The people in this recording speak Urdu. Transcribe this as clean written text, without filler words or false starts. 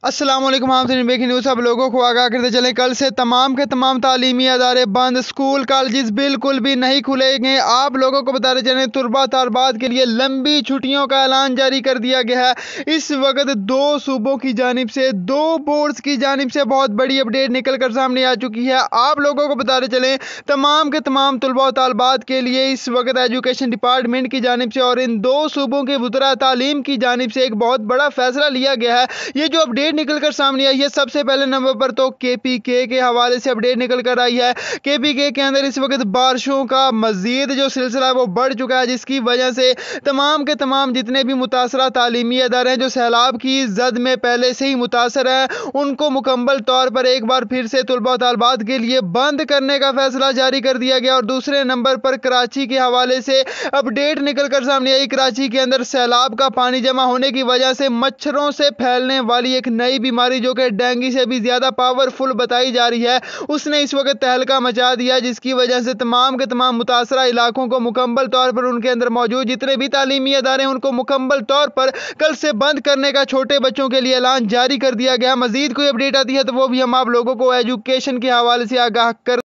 السلام علیکم، آپ بریکنگ نیوز سب لوگوں کو آگاہ کرتے چلیں۔ کل سے تمام کے تمام تعلیمی ادارے بند، اسکول کالجز بالکل بھی نہیں کھلیں گے۔ آپ لوگوں کو بتاتے چلیں طلباء طالبات کے لیے لمبی چھٹیوں کا اعلان جاری کر دیا گیا ہے۔ اس وقت دو صوبوں کی جانب سے، دو بورڈز کی جانب سے بہت بڑی اپڈیٹ نکل کر سامنے آ چکی ہے۔ آپ لوگوں کو بتاتے چلیں تمام کے تمام طلباء طالبات کے لیے اس وقت ایجوکیشن ڈپارٹمنٹ کی جانب سے اور ان دو صوبوں کے وزراء تعلیم کی جانب سے ایک بہت بڑا فیصلہ لیا گیا ہے۔ یہ جو اپڈیٹ نکل کر سامنے آئی ہے، سب سے پہلے نمبر پر تو KPK کے حوالے سے اپڈیٹ نکل کر آئی ہے۔ KPK کے اندر اس وقت بارشوں کا مزید جو سلسلہ ہے وہ بڑھ چکا ہے، جس کی وجہ سے تمام کے تمام جتنے بھی متاثرہ تعلیمی ادارے ہیں جو سیلاب کی زد میں پہلے سے ہی متاثر ہیں، ان کو مکمل طور پر ایک بار پھر سے طلباء طالبات کے لیے بند کرنے کا فیصلہ جاری کر دیا گیا۔ اور دوسرے نمبر پر کراچی کے حوالے سے اپڈیٹ نکل کر سامنے آئی۔ کراچی کے اندر سیلاب کا پانی جمع ہونے کی وجہ سے مچھروں سے پھیلنے والی ایک نئی بیماری جو کہ ڈینگی سے بھی زیادہ پاورفل بتائی جا رہی ہے، اس نے اس وقت تہلکہ مچا دیا، جس کی وجہ سے تمام کے تمام متاثرہ علاقوں کو مکمل طور پر ان کے اندر موجود جتنے بھی تعلیمی ادارے ہیں ان کو مکمل طور پر کل سے بند کرنے کا چھوٹے بچوں کے لیے اعلان جاری کر دیا گیا۔ مزید کوئی اپڈیٹ آتی ہے تو وہ بھی ہم آپ لوگوں کو ایجوکیشن کے حوالے سے آگاہ کر